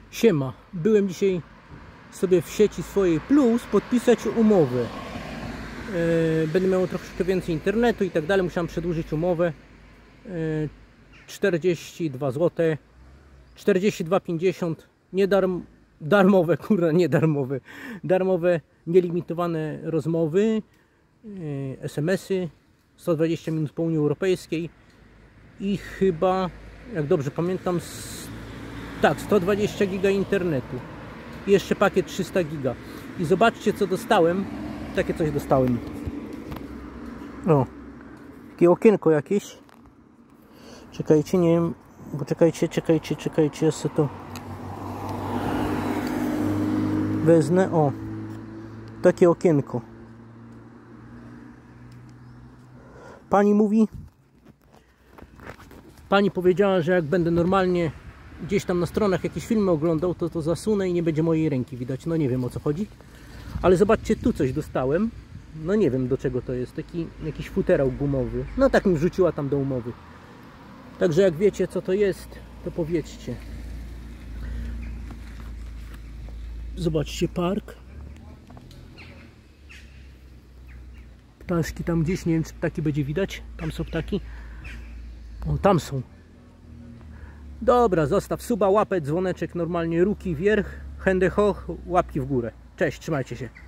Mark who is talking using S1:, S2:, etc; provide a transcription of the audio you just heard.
S1: Siema, byłem dzisiaj sobie w sieci swojej Plus podpisać umowę. Będę miał troszkę więcej internetu i tak dalej. Musiałem przedłużyć umowę. 42 zł, 42,50 darmowe, kurwa, nie darmowe, darmowe, nielimitowane rozmowy, SMS-y, 120 minut po Unii Europejskiej i chyba, jak dobrze pamiętam, tak, 120 giga internetu i jeszcze pakiet 300 giga. I zobaczcie, co dostałem. Takie coś dostałem. O, takie okienko jakieś. Czekajcie, nie wiem, bo czekajcie, ja sobie to wezmę. O, takie okienko. Pani powiedziała, że jak będę normalnie gdzieś tam na stronach jakieś filmy oglądał, to zasunę i nie będzie mojej ręki widać. No nie wiem, o co chodzi. Ale zobaczcie, tu coś dostałem. No nie wiem, do czego to jest. Taki jakiś futerał gumowy. No tak mi wrzuciła tam do umowy. Także jak wiecie, co to jest, to powiedzcie. Zobaczcie, park. Ptaszki tam gdzieś, nie wiem, czy ptaki będzie widać. Tam są ptaki. O, tam są. Dobra, zostaw suba, łapę, dzwoneczek, normalnie ruki wверх, hände hoch, łapki w górę. Cześć, trzymajcie się.